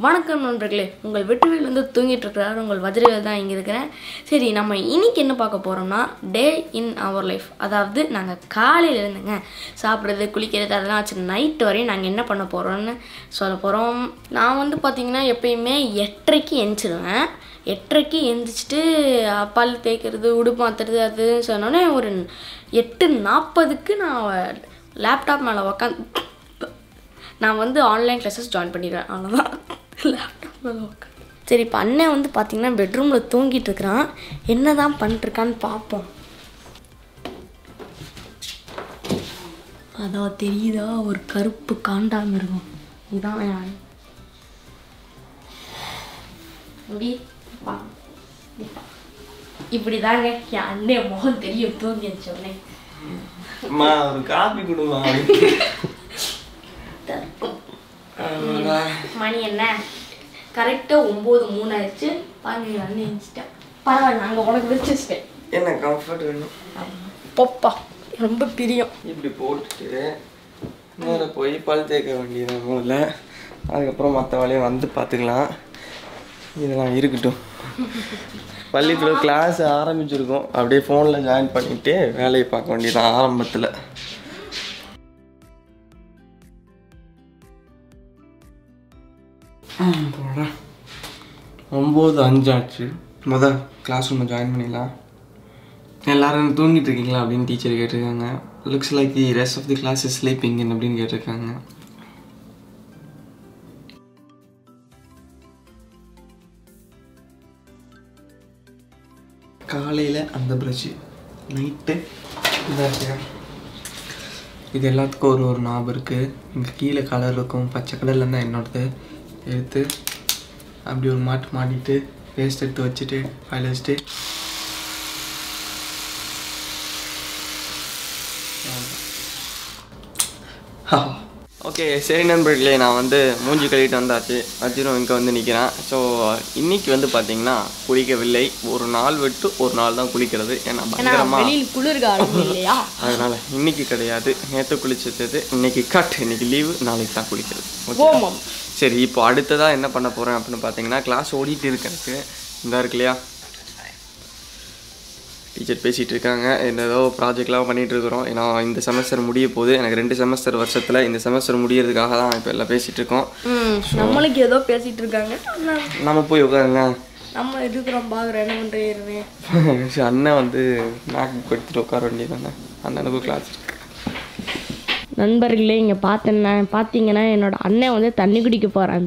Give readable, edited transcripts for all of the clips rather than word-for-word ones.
வணக்கம் நண்பர்களே, உங்கள் வெற்றிவேல் வந்து தூங்கிட்டு இருக்கிறார். உங்கள் வஜ்ரவேல் தான் இங்கே இருக்கிறேன். சரி, நம்ம இன்னைக்கு என்ன பார்க்க போகிறோம்னா டே இன் அவர் லைஃப். அதாவது நாங்கள் காலையில் இருந்துங்க சாப்பிட்றது, குளிக்கிறது அதெல்லாம் வச்சு நைட்டு வரையும் நாங்கள் என்ன பண்ண போகிறோம்னு சொல்ல போகிறோம். நான் வந்து பார்த்திங்கன்னா எப்பயுமே 8:30க்கு எழுந்திரிச்சிடுவேன். 8:30க்கு எழுந்திரிச்சிட்டு பல் தேய்க்கிறது, உடுப்பு மாற்றுறது அதுன்னு சொன்னோன்னே ஒரு 8:40க்கு நான் லேப்டாப் மேலே உக்காந்து நான் வந்து ஆன்லைன் கிளாஸஸ் ஜாயின் பண்ணிடுவேன். அவ்வளோதான். லேப்டாப் மேலே உட்காந்து சரி, இப்போ அண்ணன் வந்து பார்த்திங்கன்னா பெட்ரூமில் தூங்கிட்டு இருக்கிறான். என்ன தான் பண்ணிட்டுருக்கான்னு பார்ப்போம். அதான் தெரியுதா, ஒரு கருப்பு காண்டாமல் இருக்கும். இதுதான் இப்படி தாங்க என் அண்ணன் முகம் தெரியும் தூங்கி சொன்னேன். ஒரு காபி கொடுமா. மணி என்ன கரெக்டாக 9:03 ஆயிடுச்சு. பாருங்க, அண்ணன் எழுந்திரிச்சிட்டேன். பரவாயில்ல, நாங்கள் உனக்கு வச்சுட்டேன். என்ன கம்ஃபர்ட் வேணும் பொப்பா ரொம்ப பிரியம். இப்படி போட்டுட்டு நேர போய் பல் தேய்க்க வேண்டியது முதல்ல. அதுக்கப்புறம் மற்ற வேலையை வந்து பார்த்துக்கலாம். இதெல்லாம் இருக்கட்டும். பள்ளிக்கூட கிளாஸ் ஆரம்பிச்சிருக்கோம். அப்படியே ஃபோனில் ஜாயின் பண்ணிவிட்டு வேலையை பார்க்க வேண்டியதான் ஆரம்பத்தில். போடா 9:05 ஆச்சு. முதல் கிளாஸ் ரூமில் ஜாயின் பண்ணிடலாம். எல்லோரும் தூங்கிட்டு இருக்கீங்களா அப்படின்னு டீச்சர் கேட்டிருக்காங்க. Looks like the rest of the class is sleeping அப்படின்னு கேட்டிருக்காங்க. காலையில் அந்த ப்ரஷ்ஷு, நைட்டு இந்த இது எல்லாத்துக்கும் ஒரு ஞாபகம் இருக்குது. இங்கே கீழே கலர் இருக்கும், பச்சை கலரில் இருந்தால் என்னோடது எடுத்து அப்படி ஒரு மாட்டிட்டு பேஸ்ட் எடுத்து வச்சுட்டு ஃபைல் வச்சுட்டு ஓகே. சரி நண்பர்களே, நான் வந்து மூஞ்சி கழுவிட்டு வந்தாச்சு. அர்ஜுனும் இங்கே வந்து நிற்கிறேன். ஸோ இன்றைக்கி வந்து பார்த்திங்கன்னா குளிக்கவில்லை. ஒரு நாள் விட்டு ஒரு நாள் தான் குளிக்கிறது. ஏன்னா பயங்கரமாக குளிர்காலம் இல்லையா, அதனால் இன்றைக்கி கிடையாது. நேற்று குளிச்சது, இன்றைக்கி இன்றைக்கி லீவு, நாளைக்கு தான் குளிக்கிறது. சரி, இப்போ அடுத்ததாக என்ன பண்ண போகிறேன் அப்படின்னு பார்த்தீங்கன்னா, கிளாஸ் ஓடிட்டு இருக்கிறதுக்கு இந்த இருக்கு இல்லையா, டீச்சர் பேசிகிட்டு இருக்காங்க. ஏதோ ப்ராஜெக்ட்லாம் பண்ணிகிட்டு இருக்கிறோம். ஏன்னா இந்த செமஸ்டர் முடிய போகுது. எனக்கு 2 செமஸ்டர் வருஷத்தில் இந்த செமஸ்டர் முடியறதுக்காக தான் இப்போ எல்லாம் பேசிகிட்டு இருக்கோம். நம்மளுக்கு ஏதோ பேசிகிட்டு இருக்காங்க. நம்ம போய் உட்காருங்க, நம்ம இருக்கிறோம் பார்க்குறேன் என்ன பண்ணுறேன். அண்ணன் வந்து மேக் கொடுத்துட்டு உட்கார வேண்டியதானே. அண்ணனுக்கும் கிளாஸ் இருக்கு. நண்பர்களே, இங்கே பார்த்தீங்கன்னா என்னோட அண்ணன் வந்து தண்ணி குடிக்க போகிறான்.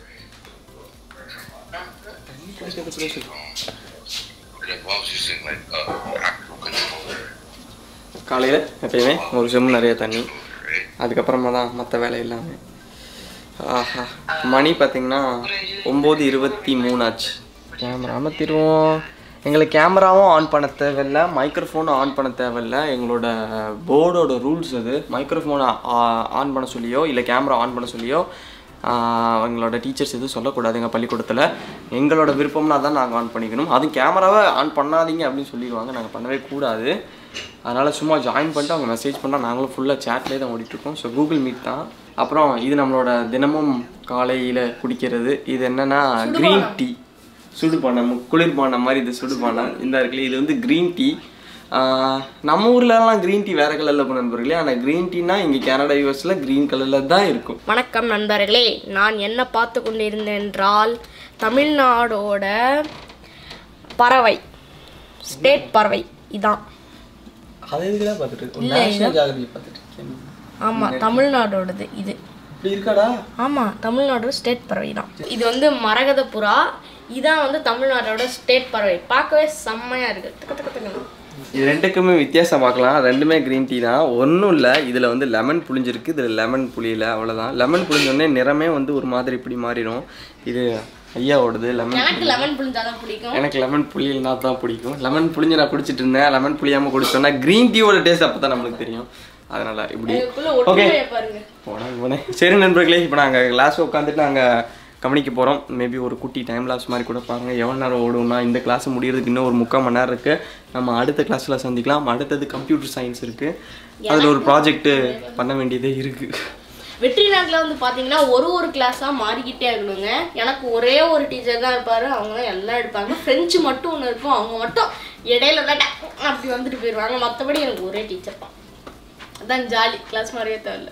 இப்போ காலையில் எப்பயுமே ஒரு செம்மு நிறைய தண்ணி, அதுக்கப்புறமா தான் மற்ற வேலை எல்லாமே. ஆஹா, மணி பார்த்திங்கன்னா 9:23 ஆச்சு. கேமரா அமர்த்திடுவோம். எங்களுக்கு கேமராவும் ஆன் பண்ண தேவையில்லை, மைக்ரோஃபோனும் ஆன் பண்ண தேவையில்லை. எங்களோட போர்டோட ரூல்ஸ் அது. மைக்ரோஃபோனை ஆன் பண்ண சொல்லியோ இல்லை கேமரா ஆன் பண்ண சொல்லியோ எங்களோட டீச்சர்ஸ் எதுவும் சொல்லக்கூடாது. எங்கள் பள்ளிக்கூடத்தில் எங்களோட விருப்பம்னா தான் நாங்கள் ஆன் பண்ணிக்கணும். அதுவும் கேமராவை ஆன் பண்ணாதீங்க அப்படின்னு சொல்லிடுவாங்க. நாங்கள் பண்ணவே கூடாது. அதனால் சும்மா ஜாயின் பண்ணிட்டு அவங்க மெசேஜ் பண்ணால் நாங்களும் ஃபுல்லாக சேட்லேயே தான் ஓடிட்டுருக்கோம். ஸோ கூகுள் மீட் தான். அப்புறம் இது நம்மளோட தினமும் காலையில் குடிக்கிறது. இது என்னென்னா க்ரீன் டீ, சுடுபானம், குளிர்பானம் மாதிரி. இது சுடுபானம் இந்த இருக்குல்ல, இது வந்து க்ரீன் டீ. நம்ம ஊர்லலாம் க்ரீன் டீ வேறு கலரில் இருக்கும் நண்பர்களே. ஆனால் க்ரீன் டீனா இங்கே கனடா யூஎஸில் க்ரீன் கலரில் தான் இருக்கும். வணக்கம் நண்பர்களே, நான் என்ன பார்த்து கொண்டு இருந்தேன் என்றால் தமிழ்நாடோட பறவை, ஸ்டேட் பறவை இதான். அதை இதுதான் பார்த்துட்டு ஆமாம், தமிழ்நாடோடது இது. இப்படி இருக்காடா? ஆமாம், தமிழ்நாடோட ஸ்டேட் பறவை தான் இது. வந்து மரகத புறா. இதான் வந்து தமிழ்நாடோட ஸ்டேட் பறவை. பார்க்கவே செம்மையாக இருக்குது. இது ரெண்டுக்குமே வித்தியாசம் பார்க்கலாம். ரெண்டுமே க்ரீன் டீ தான். ஒன்றும் இல்லை, இதில் வந்து லெமன் புளிஞ்சிருக்கு, இதில் லெமன் புளியில், அவ்வளோதான். லெமன் புளிஞ்சோடனே நிறமே வந்து ஒரு மாதிரி இப்படி மாறிடும். இது ஐயாவோடது லெமன். எனக்கு லெமன் புளிஞ்சாதான் பிடிக்கும். எனக்கு லெமன் புளியில்னா தான் பிடிக்கும். லெமன் புளிஞ்சு நான் குடிச்சிட்டு இருந்தேன். லெமன் புளியாமல் குடிச்சோன்னா க்ரீன் டீயோட டேஸ்ட் அப்போ தான் நம்மளுக்கு தெரியும். அதனால் இப்படி ஓகே போனேன். சரி நண்பர்களே, இப்போ நாங்கள் கிளாஸ் உட்காந்துட்டு நாங்கள் கவனிக்க போகிறோம். மேபி ஒரு குட்டி டைம் லாஸ் மாதிரி கூட பாருங்கள். எவ்வளோ நேரம் ஓடும்னா, இந்த கிளாஸ் முடியறதுக்கு இன்னும் ஒரு 3/4 மணி நேரம் இருக்குது. நம்ம அடுத்த கிளாஸில் சந்திக்கலாம். அடுத்தது கம்ப்யூட்டர் சயின்ஸ் இருக்குது. அதில் ஒரு ப்ராஜெக்ட்டு பண்ண வேண்டியதே இருக்குது. வெற்றி நாட்டில் வந்து பார்த்தீங்கன்னா ஒரு கிளாஸாக மாறிக்கிட்டே இருக்கணுங்க. எனக்கு ஒரே ஒரு டீச்சர் தான் இருப்பார், அவங்க தான் எல்லாம் எடுப்பாங்க. ஃப்ரெஞ்சு மட்டும் ஒன்று இருக்கும், அவங்க மட்டும் இடையில தான் அப்படி வந்துட்டு போயிடுவாங்க. மற்றபடி எனக்கு ஒரே டீச்சர் தான். அதான் ஜாலி, கிளாஸ் மாதிரியே தேவையில்ல.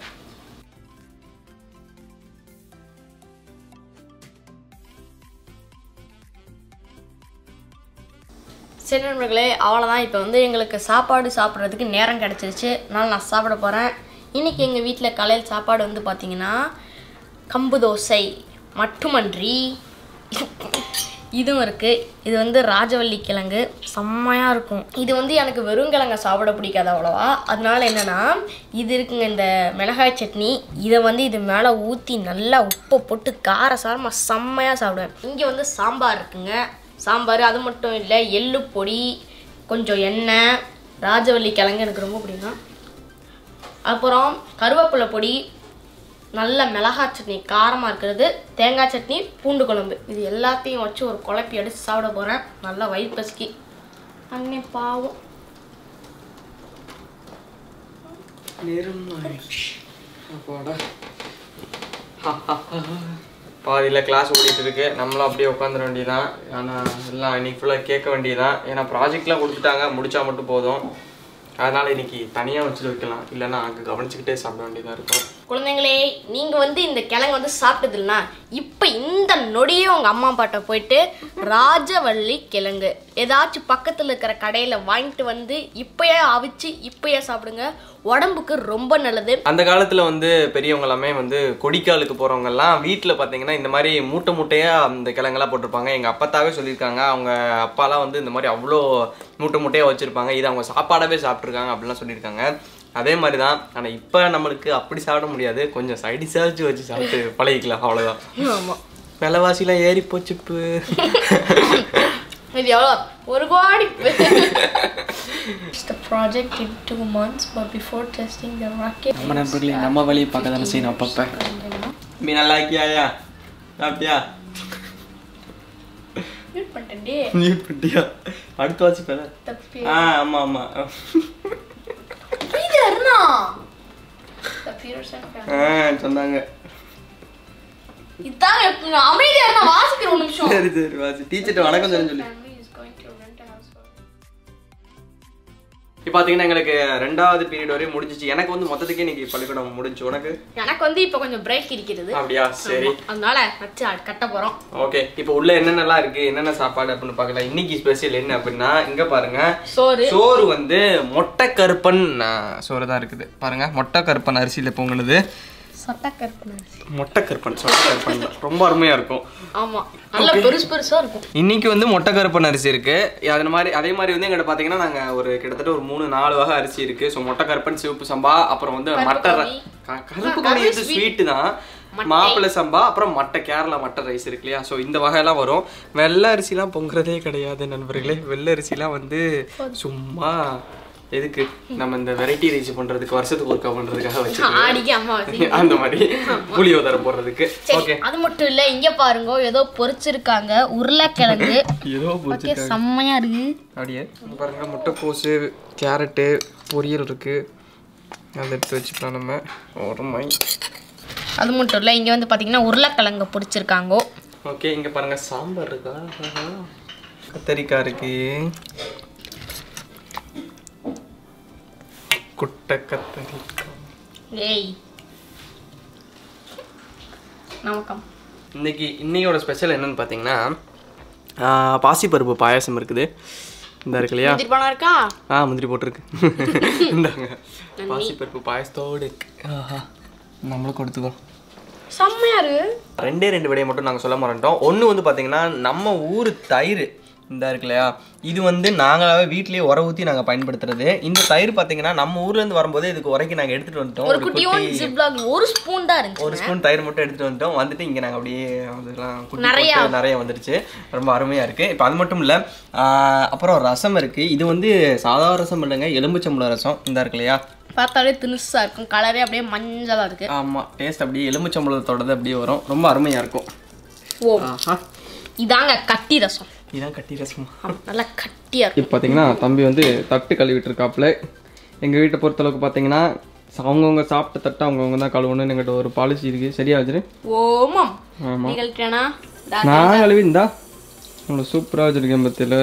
சரி நண்பர்களே, அவ்வளோதான். இப்போ வந்து எங்களுக்கு சாப்பாடு சாப்பிட்றதுக்கு நேரம் கிடச்சிருச்சு, அதனால் நான் சாப்பிட போகிறேன். இன்றைக்கி எங்கள் வீட்டில் காலையில் சாப்பாடு வந்து பார்த்திங்கன்னா கம்பு தோசை மட்டுமன்றி இதுவும் இருக்குது. இது வந்து ராஜவள்ளி கிழங்கு, செம்மையாக இருக்கும். இது வந்து எனக்கு வெறும் கிழங்கை சாப்பிட பிடிக்காது அவ்வளோவா. அதனால என்னென்னா இது இருக்குங்க, இந்த மிளகாய் சட்னி. இதை வந்து இது மேலே ஊற்றி நல்லா உப்பை போட்டு காரசாரமாக செம்மையாக சாப்பிடுவேன். இங்கே வந்து சாம்பார் இருக்குங்க, சாம்பார். அது மட்டும் இல்லை, எள்ளு பொடி, கொஞ்சம் எண்ணெய், ராஜவள்ளி கிழங்கு எனக்கு ரொம்ப பிடிக்கும். அப்புறம் கருவேப்பிலை பொடி, நல்ல மிளகாய் சட்னி காரமாக இருக்கிறது, தேங்காய் சட்னி, பூண்டு குழம்பு. இது எல்லாத்தையும் வச்சு ஒரு குழப்பி அடித்து சாப்பிட போகிறேன். நல்லா வயிறு பசிக்கி. அண்ணே பாவம். பாதியில் கிளாஸ் ஓடிட்டு இருக்கு, நம்மளும் அப்படியே உட்காந்துட வேண்டியதான். ஆனால் எல்லாம் இன்னைக்கு ஃபுல்லாக கேட்க வேண்டியதான். ஏன்னா ப்ராஜெக்ட்லாம் கொடுத்துட்டாங்க, முடிச்சா மட்டும் போதும். அதனால் இன்னைக்கு தனியாக வச்சுட்டு வைக்கலாம், இல்லைன்னா அங்கே கவனிச்சுக்கிட்டே சாப்பிட வேண்டியதாக இருக்கும். குழந்தைங்களே, நீங்கள் வந்து இந்த கிழங்கு வந்து சாப்பிட்டது இல்லைனா இப்போ இந்த நொடியே உங்கள் அம்மா அப்பாட்ட போயிட்டு ராஜவள்ளி கிழங்கு ஏதாச்சும் பக்கத்தில் இருக்கிற கடையில் வாங்கிட்டு வந்து இப்போயே அவிச்சு இப்போயே சாப்பிடுங்க. உடம்புக்கு ரொம்ப நல்லது. அந்த காலத்தில் வந்து பெரியவங்க எல்லாமே வந்து கொடிக்காலுக்கு போகிறவங்கெல்லாம் வீட்டில் பார்த்தீங்கன்னா இந்த மாதிரி மூட்டை மூட்டையாக அந்த கிழங்கெல்லாம் போட்டிருப்பாங்க. எங்கள் அப்பத்தாவே சொல்லியிருக்காங்க, அவங்க அப்பாலாம் வந்து இந்த மாதிரி அவ்வளோ மூட்டை மூட்டையாக வச்சுருப்பாங்க, இது அவங்க சாப்பாடாகவே சாப்பிட்ருக்காங்க அப்படிலாம் சொல்லியிருக்காங்க. அதே மாதிரி தான். ஆனால் இப்போ நம்மளுக்கு அப்படி சாப்பிட முடியாது, கொஞ்சம் சைடிஷாச்சு வச்சு சாப்பிட்டு பழகிக்கலாம், அவ்வளோதான். ஆமாம், விலைவாசிலாம் ஏறி போச்சுப்பு. இது எவ்வளோ? ஒரு கோடி. The project in 2 months, but before testing the rocket. நம்ம நண்பர்களே, நம்ம வழியை பார்க்க தானே செய்யணும் அப்பப்போ. மீ நல்லா இருக்கியா? சாப்பிட்டியா? மியூட் பண்ணிட்டே. மியூட் பண்ணிட்டியா? அடுத்து வாசி பேர. ஆமாம் ஆமாம். இது அருணா. சொன்னாங்க. இதான் அமைதியா இருந்தா வாசிக்கிற ஒரு நிமிஷம். சரி சரி வாசி. டீச்சர்ட்ட வணக்கம் சொல்லு. இப்போ பார்த்தீங்கன்னா எங்களுக்கு 2வது பீரியட் வரையும் முடிஞ்சிச்சு. எனக்கு வந்து மொத்தத்துக்கே இன்னைக்கு பள்ளிக்கூடம் முடிஞ்சு. உனக்கு? எனக்கு வந்து இப்போ கொஞ்சம் பிரேக் இருக்கிறது. அப்படியா? சரி, அதனால வச்சு கட்ட போறோம். ஓகே, இப்போ உள்ள என்னென்னலாம் இருக்கு, என்னென்ன சாப்பாடு அப்படின்னு பார்க்கலாம். இன்னைக்கு ஸ்பெஷல் என்ன அப்படின்னா, இங்க பாருங்க, சோறு வந்து மொட்டை கருப்பன் சோறு தான் இருக்குது. பாருங்க, மொட்டை கருப்பன் அரிசியில பொங்குனது. மொட்டை கருப்பன் ரொம்ப அருமையா இருக்கும். ஆமா, நல்ல பெருசா இருக்கும். இன்னைக்கு வந்து மொட்டை கருப்பன் அரிசி இருக்கு. அதே மாதிரி வந்து எங்கிட்ட பாத்தீங்கன்னா நாங்க ஒரு கிட்டத்தட்ட ஒரு 3-4 வகை அரிசி இருக்கு. ஸோ மொட்டை கருப்பன், சிவப்பு சம்பா, அப்புறம் வந்து மட்டர், கருப்பு கவுனி ஸ்வீட்டு தான், மாப்பிள்ளை சம்பா, அப்புறம் மட்டை, கேரளா மட்டை ரைஸ் இருக்கு இல்லையா. ஸோ இந்த வகையெல்லாம் வரும். வெள்ளை அரிசிலாம் பொங்குறதே கிடையாது நண்பர்களே. வெள்ளை அரிசிலாம் வந்து சும்மா எதுக்கு நம்ம இந்த வெரைட்டி ரைஸ் பண்றதுக்கு, வருஷத்துக்கு ஒருக்கா பண்றதுக்காக வச்சு அந்த மாதிரி புளியோதரை போடுறதுக்கு. ஓகே, அது மட்டும் இல்ல, இங்க பாருங்க ஏதோ பொரிச்சிருக்காங்க, உருளைக்கிழங்கு ஏதோ பொரிச்சிருக்காங்க, செம்மையா இருக்கு. அப்படியே பாருங்க, முட்டைக்கோசு, கேரட்டு பொரியல் இருக்கு, அதை எடுத்து வச்சுக்கலாம் நம்ம. ஒருமை. அது மட்டும் இல்ல, இங்க வந்து பாத்தீங்கன்னா உருளைக்கிழங்கு பொரிச்சிருக்காங்க. ஓகே, இங்க பாருங்க சாம்பார் இருக்கா, கத்தரிக்காய் இருக்கு, குட்டை கத்தரிக்காய். ஏய் நமக்கம். இன்னையோட ஸ்பெஷல் என்னன்னு பார்த்தீங்கன்னா, பாசிப்பருப்பு பாயாசம் இருக்குது. இந்த இருக்கு இல்லையா, முந்திரி இருக்கா? முந்திரி போட்டிருக்கு. இந்தாங்க பாசிப்பருப்பு பாயாசத்தோடு இருக்கு. நம்மளும் கொடுத்துக்கோம், செம்மையா இருக்கு. 2 விடையை மட்டும் நாங்கள் சொல்ல மாட்டோம். ஒன்று வந்து பார்த்தீங்கன்னா நம்ம ஊர் தயிர் இந்த இருக்கு இல்லையா, இது வந்து நாங்களாவே வீட்லயே உர ஊற்றி நாங்கள் பயன்படுத்துறது. இந்த தயிர் பார்த்தீங்கன்னா நம்ம ஊர்லேருந்து வரும்போது இதுக்கு உரைக்கு நாங்கள் எடுத்துகிட்டு வந்துட்டோம். ஒரு ஸ்பூன் தான் இருந்துச்சு, ஒரு ஸ்பூன் தயிர் மட்டும் எடுத்துகிட்டு வந்துட்டோம். வந்துட்டு இங்கே நாங்கள் அப்படியே அதெல்லாம் நிறைய வந்துருச்சு. ரொம்ப அருமையாக இருக்குது. இப்போ அது மட்டும் இல்லை, அப்புறம் ரசம் இருக்குது. இது வந்து சாதாரண ரசம் இல்லைங்க, எலும்புச்சம்பளம் ரசம். இந்த இருக்கு இல்லையா, பார்த்தாலே தினுசா இருக்கும், கலரே அப்படியே மஞ்சளா இருக்கு. ஆமாம், டேஸ்ட் அப்படியே எலும்புச்சம்பளத்தோடது அப்படியே வரும். ரொம்ப அருமையாக இருக்கும். ஓ, இதாங்க கட்டி ரசம். இதான் கட்டி ரசம், நல்லா கட்டியா இருக்கும். இப்போ பார்த்தீங்கன்னா தம்பி வந்து தட்டு கழுவிட்டு இருக்காப்புல. எங்கள் வீட்டை பொறுத்தளவுக்கு பார்த்தீங்கன்னா அவங்கவுங்க சாப்பிட்ட தட்டை அவங்கவுங்க தான் கழுவணும்னு எங்கிட்ட ஒரு பாலிசி இருக்குது. சரியா வச்சிரு? ஓமாம். ஆமாம், நிகழ்ச்சியானா நான் கழுவி இந்தா உங்களுக்கு சூப்பராக வச்சுருக்கேன் பத்தியில்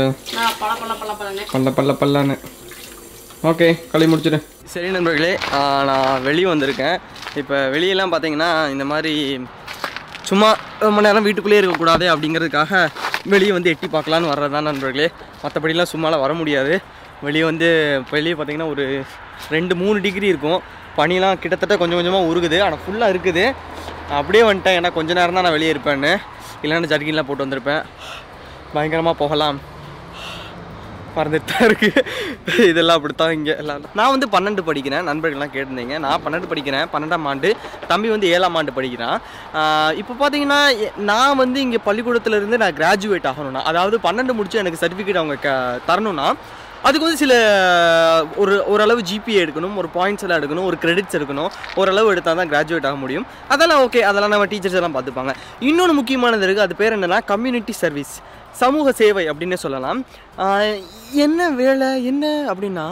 பல்ல பல்ல பல்லான்னு. ஓகே, கழுவி முடிச்சிடு. சரி நண்பர்களே, நான் வெளியே வந்திருக்கேன். இப்போ வெளியெல்லாம் பார்த்தீங்கன்னா இந்த மாதிரி சும்மா ரொம்ப நேரம் வீட்டுக்குள்ளேயே இருக்கக்கூடாது அப்படிங்கிறதுக்காக வெளியே வந்து எட்டி பார்க்கலான்னு வர்றது தான் நண்பர்களே. மற்றபடிலாம் சும்மாலாம் வர முடியாது. வெளியே வந்து வெளியே பார்த்தீங்கன்னா ஒரு 2-3 டிகிரி இருக்கும். பனிலாம் கிட்டத்தட்ட கொஞ்சம் கொஞ்சமாக உருகுது, ஆனால் ஃபுல்லாக இருக்குது. அப்படியே வந்துட்டேன், ஏன்னா கொஞ்சம் நேரம் தான் நான் வெளியே இருப்பேன்னு, இல்லைன்னா ஜர்கின்லாம் போட்டு வந்திருப்பேன். பயங்கரமாக போகலாம் பறந்துட்டு தான் இருக்குது. இதெல்லாம் அப்படித்தான் இங்கே எல்லாம். நான் வந்து 12 படிக்கிறேன். நண்பர்கள்லாம் கேட்டிருந்தீங்க. நான் 12 படிக்கிறேன், 12ஆம் ஆண்டு. தம்பி வந்து 7ஆம் ஆண்டு படிக்கிறான். இப்போ பார்த்தீங்கன்னா நான் வந்து இங்கே பள்ளிக்கூடத்துலேருந்து நான் கிராஜுவேட் ஆகணும்னா, அதாவது 12 முடிச்சு எனக்கு சர்டிஃபிகேட் அவங்க தரணும்னா அதுக்கு வந்து சில ஓரளவு ஜிபிஏ எடுக்கணும், ஒரு பாயிண்ட்ஸ் எல்லாம் எடுக்கணும், ஒரு கிரெடிட்ஸ் எடுக்கணும். ஓரளவு எடுத்தால் தான் கிராஜுவேட் ஆக முடியும். அதெல்லாம் ஓகே, அதெல்லாம் நம்ம டீச்சர்ஸ் எல்லாம் பார்த்துப்பாங்க. இன்னொன்று முக்கியமானது இருக்குது, அது பேர் என்னென்னா கம்யூனிட்டி சர்வீஸ், சமூக சேவை அப்படின்னே சொல்லலாம். என்ன வேலை என்ன அப்படின்னா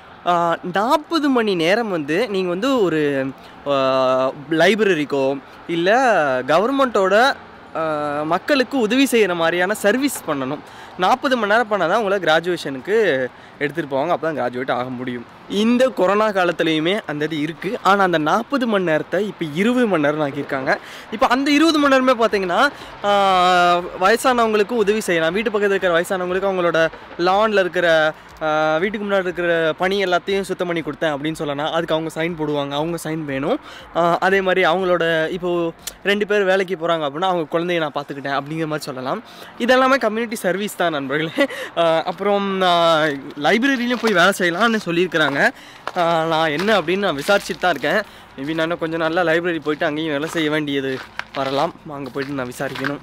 40 மணி நேரம் வந்து நீங்கள் வந்து ஒரு லைப்ரரிக்கோ இல்லை கவர்மெண்ட்டோட மக்களுக்கு உதவி செய்கிற மாதிரியான சர்வீஸ் பண்ணணும். 40 மணி நேரம் பண்ணால் தான் உங்களை கிராஜுவேஷனுக்கு எடுத்துகிட்டு போவாங்க. அப்போ தான் கிராஜுவேட் ஆக முடியும். இந்த கொரோனா காலத்துலேயுமே அந்த இது இருக்குது. ஆனால் அந்த 40 மணி நேரத்தை இப்போ 20 மணி நேரம் ஆக்கியிருக்காங்க. இப்போ அந்த 20 மணி நேரமே பார்த்தீங்கன்னா வயசானவங்களுக்கு உதவி செய்யலாம். வீட்டு பக்கத்தில் இருக்கிற வயசானவங்களுக்கு அவங்களோட லானில் இருக்கிற வீட்டுக்கு முன்னாடி இருக்கிற பணி எல்லாத்தையும் சுத்தம் பண்ணி கொடுத்தேன் அப்படின்னு சொல்லலாம். அதுக்கு அவங்க சைன் போடுவாங்க, அவங்க சைன் வேணும். அதே மாதிரி அவங்களோட இப்போது 2 பேர் வேலைக்கு போகிறாங்க அப்படின்னா அவங்க குழந்தைய நான் பார்த்துக்கிட்டேன் அப்படிங்கிற மாதிரி சொல்லலாம். இதெல்லாமே கம்யூனிட்டி சர்வீஸ் தான் நண்பர்களே. அப்புறம் லைப்ரரியிலையும் போய் வேலை செய்யலாம்னு சொல்லியிருக்கிறாங்க. நான் என்ன அப்படின்னு நான் விசாரிச்சுட்டு தான் இருக்கேன். மேபி நான் கொஞ்சம் நல்லா லைப்ரரி போயிட்டு அங்கேயும் வேலை செய்ய வேண்டியது வரலாம். அங்கே போயிட்டு நான் விசாரிக்கணும்.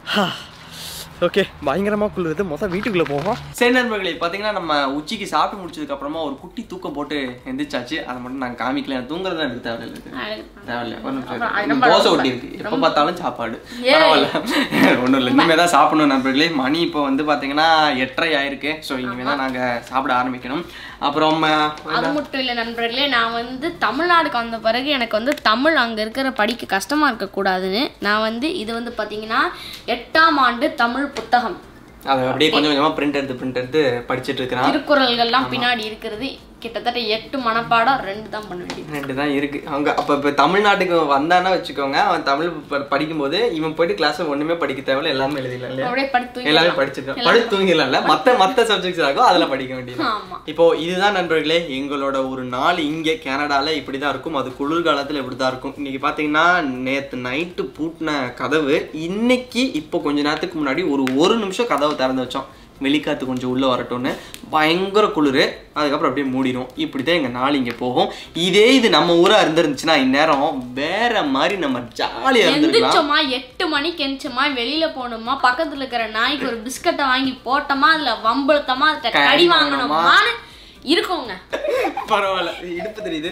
ஓகே, பயங்கரமாக குளிருது. மொத்தம் வீட்டுக்குள்ளே போவோம். சரி நண்பர்களே, பார்த்தீங்கன்னா நம்ம உச்சிக்கு சாப்பிட்டு முடிச்சதுக்கப்புறமா ஒரு குட்டி தூக்கம் போட்டு எந்திரிச்சாச்சு. அதை மட்டும் நாங்கள் காமிக்கல. தூங்குறது தான் எனக்கு தேவையில்லை. தோசை ஒட்டி இருக்கு, எப்போ பார்த்தாலும் சாப்பாடு. பரவாயில்ல, ஒன்றும் இல்லை. இனிமேல் தான் சாப்பிடணும் நண்பர்களே. மணி இப்போ வந்து பார்த்தீங்கன்னா 8:30 ஆயிருக்கு. ஸோ இனிமேல் தான் நாங்கள் சாப்பிட ஆரம்பிக்கணும். அப்புறம் அது மட்டும் இல்லை நண்பர்களே, நான் வந்து தமிழ்நாடுக்கு வந்த பிறகு எனக்கு வந்து தமிழ் அங்கே இருக்கிற படிக்க கஷ்டமாக இருக்கக்கூடாதுன்னு நான் வந்து இது வந்து பார்த்தீங்கன்னா 8ஆம் ஆண்டு தமிழ் புத்தகம் அதை அப்படியே கொஞ்சம் கொஞ்சமாக பிரிண்ட் எடுத்து படிச்சுட்டு இருக்கிறான். திருக்குறள்கள்லாம் பின்னாடி இருக்கிறது. கிட்டத்தட்ட 8 மனப்பாடம் 2 தான் பண்ண வேண்டியது. 2 தான் இருக்கு. அவங்க அப்போ இப்போ தமிழ்நாட்டுக்கு வந்தானா வச்சுக்கோங்க, அவன் தமிழ் படிக்கும்போது இவன் போயிட்டு கிளாஸ் ஒன்றுமே படிக்க தேவையில்ல, எல்லாமே எழுதிடலாம் இல்லையா? எல்லாமே படிச்சிருக்கான். படுத்து தூங்கிடலாம் இல்லை, மற்ற சப்ஜெக்ட்ஸ் ஆகும் அதில் படிக்க வேண்டியது. இப்போ இதுதான் நண்பர்களே எங்களோட ஒரு நாள் இங்கே கனடாவில் இப்படி தான் இருக்கும். அது குளிர்காலத்தில் இப்படி தான் இருக்கும். இன்னைக்கு பார்த்தீங்கன்னா நேற்று நைட்டு பூட்டின கதவு இன்னைக்கு இப்போ கொஞ்ச நேரத்துக்கு முன்னாடி ஒரு நிமிஷம் கதவை திறந்து வச்சோம். வெளிக்காற்று கொஞ்சம் உள்ளே வரட்டும்னு. பயங்கர குளிர், அதுக்கப்புறம் அப்படியே மூடிடும். இப்படி தான் எங்கள் நாள் இங்கே போகும். இது நம்ம ஊராக இருந்துருந்துச்சுன்னா இந்நேரம் வேற மாதிரி நம்ம ஜாலியாக இருந்துருக்கலாம். 8 மணிக்கு எந்திரிச்சோமா, வெளியில் போகணுமா, பக்கத்தில் இருக்கிற நாய்க்கு ஒரு பிஸ்கட்டை வாங்கி போட்டோமா, அதில் வம்பளத்தமா, அதை கடி வாங்கணுமான்னு இருக்குங்க. பரவாயில்ல, இடுப்பு தெரியுது.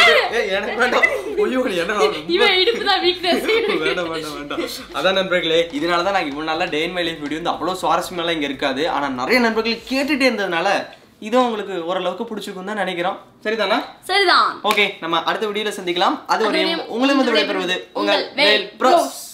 அதான் நண்பர்களே, இதனாலதான் நாங்க இவ்வளவு நாளா day in my life video வந்து அவ்வளவு சுவாரஸ்யமெல்லாம் இங்க இருக்காது. ஆனா நிறைய நண்பர்கள் கேட்டுட்டே இருந்ததுனால இதுவும் உங்களுக்கு ஓரளவுக்கு பிடிச்சிருக்கும் தான் நினைக்கிறோம். சரிதானா? சரிதான். ஓகே, நம்ம அடுத்த வீடியோல சந்திக்கலாம். அது வரையும் உங்களை வந்து விடைபெறுவது உங்கள் வேல் ப்ரோஸ்.